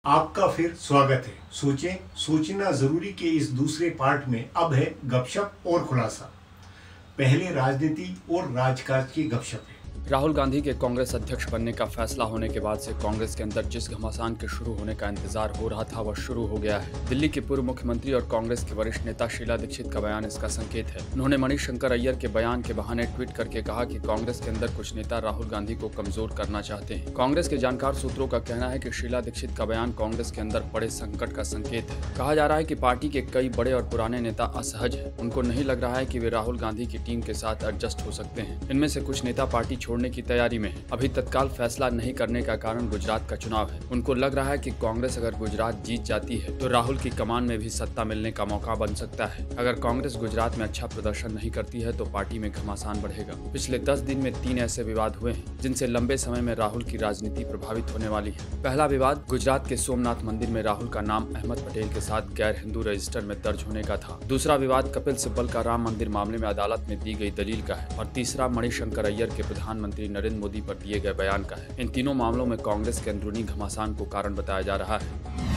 आपका फिर स्वागत है। सोचें सोचना जरूरी के इस दूसरे पार्ट में अब है गपशप और खुलासा। पहले राजनीति और राजकाज की गपशप है। राहुल गांधी के कांग्रेस अध्यक्ष बनने का फैसला होने के बाद से कांग्रेस के अंदर जिस घमासान के शुरू होने का इंतजार हो रहा था वह शुरू हो गया है। दिल्ली की पूर्व मुख्यमंत्री और कांग्रेस के वरिष्ठ नेता शीला दीक्षित का बयान इसका संकेत है। उन्होंने मणिशंकर अय्यर के बयान के बहाने ट्वीट करके कहा कि कांग्रेस के अंदर कुछ नेता राहुल गांधी को कमजोर करना चाहते हैं। कांग्रेस के जानकार सूत्रों का कहना है कि शीला दीक्षित का बयान कांग्रेस के अंदर बड़े संकट का संकेत है। कहा जा रहा है कि पार्टी के कई बड़े और पुराने नेता असहज हैं। उनको नहीं लग रहा है कि वे राहुल गांधी की टीम के साथ एडजस्ट हो सकते हैं। इनमें से कुछ नेता पार्टी छोड़ने की तैयारी में। अभी तत्काल फैसला नहीं करने का कारण गुजरात का चुनाव है। उनको लग रहा है कि कांग्रेस अगर गुजरात जीत जाती है तो राहुल की कमान में भी सत्ता मिलने का मौका बन सकता है। अगर कांग्रेस गुजरात में अच्छा प्रदर्शन नहीं करती है तो पार्टी में घमासान बढ़ेगा। पिछले 10 दिन में 3 ऐसे विवाद हुए हैं जिनसे लंबे समय में राहुल की राजनीति प्रभावित होने वाली है। पहला विवाद गुजरात के सोमनाथ मंदिर में राहुल का नाम अहमद पटेल के साथ गैर हिंदू रजिस्टर में दर्ज होने का था। दूसरा विवाद कपिल सिब्बल का राम मंदिर मामले में अदालत में दी गई दलील का है और तीसरा मणिशंकर अय्यर के प्रधानमंत्री नरेंद्र मोदी पर दिए गए बयान का है। इन तीनों मामलों में कांग्रेस के अंदरूनी घमासान को कारण बताया जा रहा है।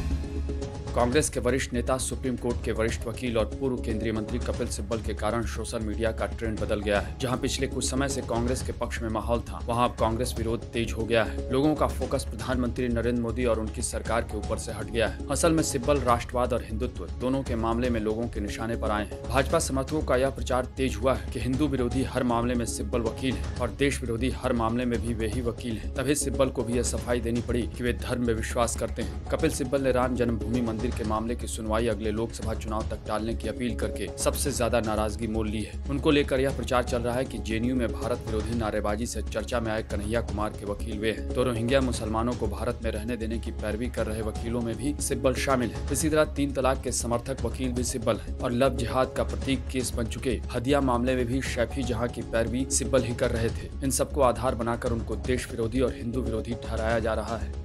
कांग्रेस के वरिष्ठ नेता, सुप्रीम कोर्ट के वरिष्ठ वकील और पूर्व केंद्रीय मंत्री कपिल सिब्बल के कारण सोशल मीडिया का ट्रेंड बदल गया है। जहां पिछले कुछ समय से कांग्रेस के पक्ष में माहौल था, वहां अब कांग्रेस विरोध तेज हो गया है। लोगों का फोकस प्रधानमंत्री नरेंद्र मोदी और उनकी सरकार के ऊपर से हट गया है। असल में सिब्बल राष्ट्रवाद और हिंदुत्व दोनों के मामले में लोगों के निशाने पर आए हैं। भाजपा समर्थकों का यह प्रचार तेज हुआ है कि हिंदू विरोधी हर मामले में सिब्बल वकील है और देश विरोधी हर मामले में भी वे ही वकील है। तभी सिब्बल को भी यह सफाई देनी पड़ी कि वे धर्म में विश्वास करते हैं। कपिल सिब्बल ने राम जन्मभूमि मंदिर के मामले की सुनवाई अगले लोकसभा चुनाव तक टालने की अपील करके सबसे ज्यादा नाराजगी मोल ली है। उनको लेकर यह प्रचार चल रहा है कि जेएनयू में भारत विरोधी नारेबाजी से चर्चा में आए कन्हैया कुमार के वकील वे हैं। तो रोहिंग्या मुसलमानों को भारत में रहने देने की पैरवी कर रहे वकीलों में भी सिब्बल शामिल है। इसी तरह 3 तलाक के समर्थक वकील भी सिब्बल है और लव जिहाद का प्रतीक केस बन चुके हदिया मामले में भी शैफी जहां की पैरवी सिब्बल ही कर रहे थे। इन सबको आधार बनाकर उनको देश विरोधी और हिंदू विरोधी ठहराया जा रहा है।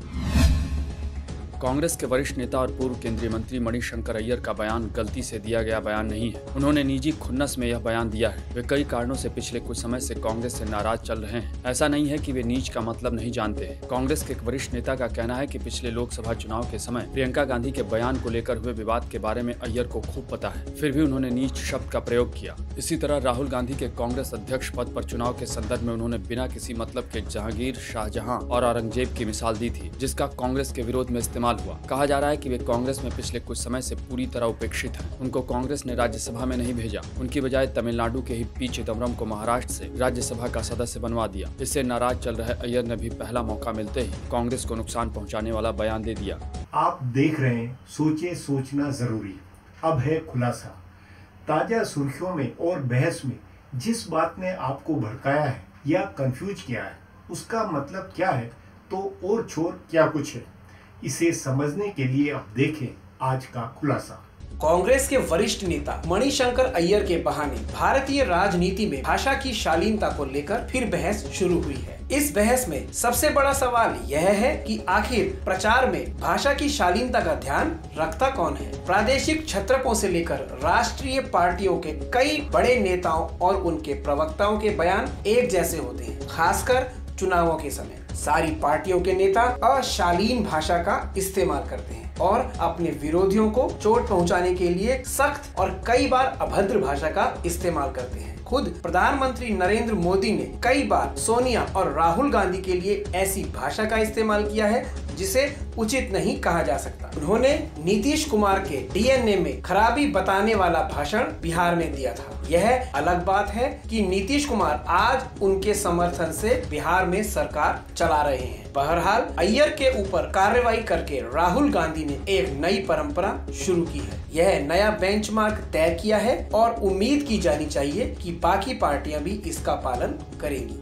कांग्रेस के वरिष्ठ नेता और पूर्व केंद्रीय मंत्री मणिशंकर अय्यर का बयान गलती से दिया गया बयान नहीं है। उन्होंने निजी खुन्नस में यह बयान दिया है। वे कई कारणों से पिछले कुछ समय से कांग्रेस से नाराज चल रहे हैं। ऐसा नहीं है कि वे नीच का मतलब नहीं जानते हैं। कांग्रेस के एक वरिष्ठ नेता का कहना है कि पिछले लोकसभा चुनाव के समय प्रियंका गांधी के बयान को लेकर हुए विवाद के बारे में अय्यर को खूब पता है, फिर भी उन्होंने नीच शब्द का प्रयोग किया। इसी तरह राहुल गांधी के कांग्रेस अध्यक्ष पद पर चुनाव के संदर्भ में उन्होंने बिना किसी मतलब के जहांगीर, शाहजहां और औरंगजेब की मिसाल दी थी, जिसका कांग्रेस के विरोध में इस्तेमाल हुआ। कहा जा रहा है कि वे कांग्रेस में पिछले कुछ समय से पूरी तरह उपेक्षित हैं। उनको कांग्रेस ने राज्यसभा में नहीं भेजा। उनकी बजाय तमिलनाडु के ही पी चिदम्बरम को महाराष्ट्र से राज्यसभा का सदस्य बनवा दिया। इससे नाराज चल रहे अय्यर ने भी पहला मौका मिलते ही कांग्रेस को नुकसान पहुंचाने वाला बयान दे दिया। आप देख रहे हैं सोचे सोचना जरूरी। अब है खुलासा। ताजा सुर्खियों में और बहस में जिस बात ने आपको भड़काया है या कंफ्यूज किया है उसका मतलब क्या है तो और छोर क्या कुछ है, इसे समझने के लिए अब देखें आज का खुलासा। कांग्रेस के वरिष्ठ नेता मणिशंकर अय्यर के बहाने भारतीय राजनीति में भाषा की शालीनता को लेकर फिर बहस शुरू हुई है। इस बहस में सबसे बड़ा सवाल यह है कि आखिर प्रचार में भाषा की शालीनता का ध्यान रखता कौन है। प्रादेशिक छत्रपों से लेकर राष्ट्रीय पार्टियों के कई बड़े नेताओं और उनके प्रवक्ताओं के बयान एक जैसे होते हैं। खासकर चुनावों के समय सारी पार्टियों के नेता अशालीन भाषा का इस्तेमाल करते हैं और अपने विरोधियों को चोट पहुंचाने के लिए सख्त और कई बार अभद्र भाषा का इस्तेमाल करते हैं। खुद प्रधानमंत्री नरेंद्र मोदी ने कई बार सोनिया और राहुल गांधी के लिए ऐसी भाषा का इस्तेमाल किया है जिसे उचित नहीं कहा जा सकता। उन्होंने नीतीश कुमार के डीएनए में खराबी बताने वाला भाषण बिहार में दिया था। यह अलग बात है कि नीतीश कुमार आज उनके समर्थन से बिहार में सरकार चला रहे हैं। बहरहाल अय्यर के ऊपर कार्रवाई करके राहुल गांधी ने एक नई परंपरा शुरू की है। यह नया बेंचमार्क तय किया है और उम्मीद की जानी चाहिए कि बाकी पार्टियां भी इसका पालन करेंगी।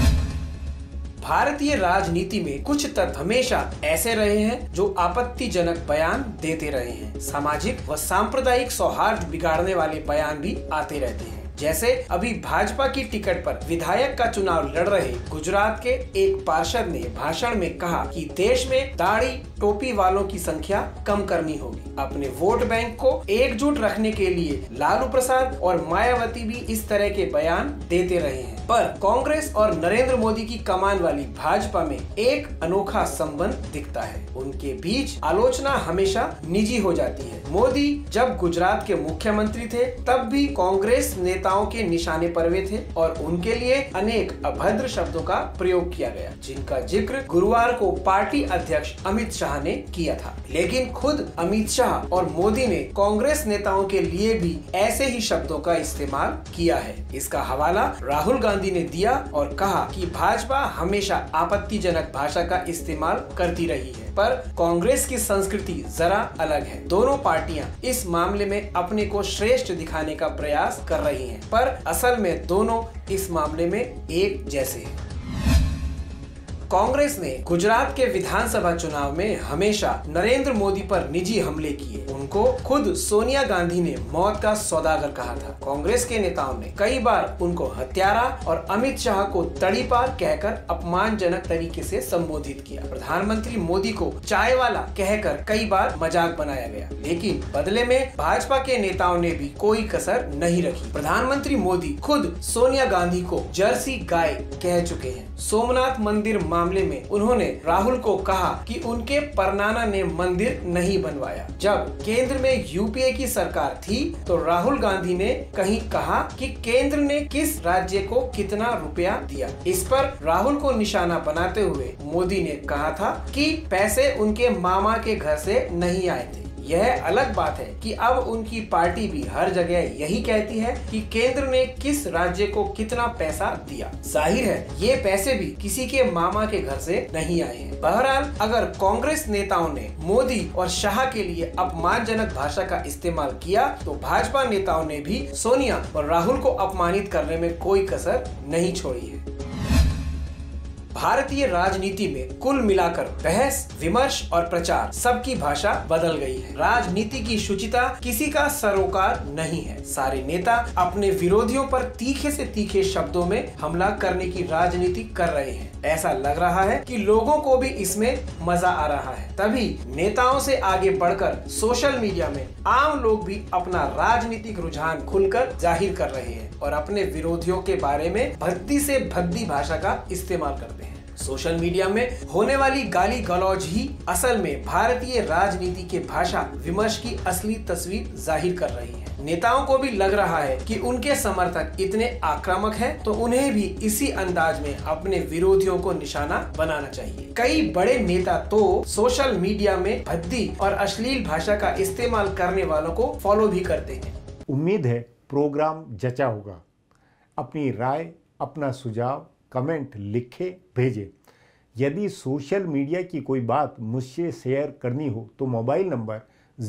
भारतीय राजनीति में कुछ तत्व हमेशा ऐसे रहे हैं जो आपत्तिजनक बयान देते रहे हैं। सामाजिक व सांप्रदायिक सौहार्द बिगाड़ने वाले बयान भी आते रहते हैं। जैसे अभी भाजपा की टिकट पर विधायक का चुनाव लड़ रहे गुजरात के एक पार्षद ने भाषण में कहा कि देश में दाढ़ी टोपी वालों की संख्या कम करनी होगी। अपने वोट बैंक को एकजुट रखने के लिए लालू प्रसाद और मायावती भी इस तरह के बयान देते रहे हैं, पर कांग्रेस और नरेंद्र मोदी की कमान वाली भाजपा में एक अनोखा संबंध दिखता है। उनके बीच आलोचना हमेशा निजी हो जाती है। मोदी जब गुजरात के मुख्यमंत्री थे तब भी कांग्रेस नेताओं के निशाने पर वे थे और उनके लिए अनेक अभद्र शब्दों का प्रयोग किया गया, जिनका जिक्र गुरुवार को पार्टी अध्यक्ष अमित शाह ने किया था। लेकिन खुद अमित शाह और मोदी ने कांग्रेस नेताओं के लिए भी ऐसे ही शब्दों का इस्तेमाल किया है। इसका हवाला राहुल गांधी ने दिया और कहा कि भाजपा हमेशा आपत्तिजनक भाषा का इस्तेमाल करती रही है, पर कांग्रेस की संस्कृति जरा अलग है। दोनों पार्टियां इस मामले में अपने को श्रेष्ठ दिखाने का प्रयास कर रही हैं, पर असल में दोनों इस मामले में एक जैसे हैं। कांग्रेस ने गुजरात के विधानसभा चुनाव में हमेशा नरेंद्र मोदी पर निजी हमले किए। उनको खुद सोनिया गांधी ने मौत का सौदागर कहा था। कांग्रेस के नेताओं ने कई बार उनको हत्यारा और अमित शाह को तड़ीपार कहकर अपमानजनक तरीके से संबोधित किया। प्रधानमंत्री मोदी को चाय वाला कहकर कई बार मजाक बनाया गया, लेकिन बदले में भाजपा के नेताओं ने भी कोई कसर नहीं रखी। प्रधानमंत्री मोदी खुद सोनिया गांधी को जर्सी गाय कह चुके हैं। सोमनाथ मंदिर मामले में उन्होंने राहुल को कहा कि उनके परनाना ने मंदिर नहीं बनवाया। जब केंद्र में यूपीए की सरकार थी तो राहुल गांधी ने कहीं कहा कि केंद्र ने किस राज्य को कितना रुपया दिया। इस पर राहुल को निशाना बनाते हुए मोदी ने कहा था कि पैसे उनके मामा के घर से नहीं आए थे। यह अलग बात है कि अब उनकी पार्टी भी हर जगह यही कहती है कि केंद्र ने किस राज्य को कितना पैसा दिया। जाहिर है ये पैसे भी किसी के मामा के घर से नहीं आए हैं। बहरहाल अगर कांग्रेस नेताओं ने मोदी और शाह के लिए अपमानजनक भाषा का इस्तेमाल किया तो भाजपा नेताओं ने भी सोनिया और राहुल को अपमानित करने में कोई कसर नहीं छोड़ी है। भारतीय राजनीति में कुल मिलाकर बहस, विमर्श और प्रचार सबकी भाषा बदल गई है। राजनीति की शुचिता किसी का सरोकार नहीं है। सारे नेता अपने विरोधियों पर तीखे से तीखे शब्दों में हमला करने की राजनीति कर रहे हैं। ऐसा लग रहा है कि लोगों को भी इसमें मजा आ रहा है। तभी नेताओं से आगे बढ़कर सोशल मीडिया में आम लोग भी अपना राजनीतिक रुझान खुलकर जाहिर कर रहे हैं और अपने विरोधियों के बारे में भद्दी से भद्दी भाषा का इस्तेमाल करते हैं। सोशल मीडिया में होने वाली गाली गलौज ही असल में भारतीय राजनीति के भाषा विमर्श की असली तस्वीर जाहिर कर रही है। नेताओं को भी लग रहा है कि उनके समर्थक इतने आक्रामक हैं तो उन्हें भी इसी अंदाज में अपने विरोधियों को निशाना बनाना चाहिए। कई बड़े नेता तो सोशल मीडिया में भद्दी और अश्लील भाषा का इस्तेमाल करने वालों को फॉलो भी करते हैं। उम्मीद है प्रोग्राम जचा होगा। अपनी राय, अपना सुझाव कमेंट लिखे भेजें। यदि सोशल मीडिया की कोई बात मुझसे शेयर करनी हो तो मोबाइल नंबर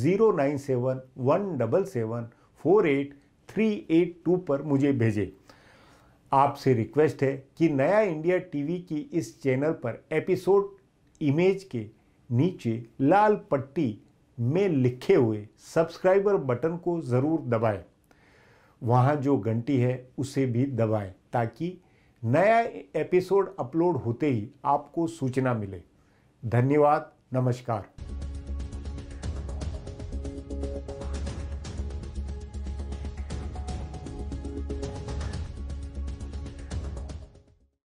09717748382 पर मुझे भेजें। आपसे रिक्वेस्ट है कि नया इंडिया टीवी की इस चैनल पर एपिसोड इमेज के नीचे लाल पट्टी में लिखे हुए सब्सक्राइबर बटन को ज़रूर दबाएं। वहाँ जो घंटी है उसे भी दबाएं ताकि नया एपिसोड अपलोड होते ही आपको सूचना मिले। धन्यवाद, नमस्कार।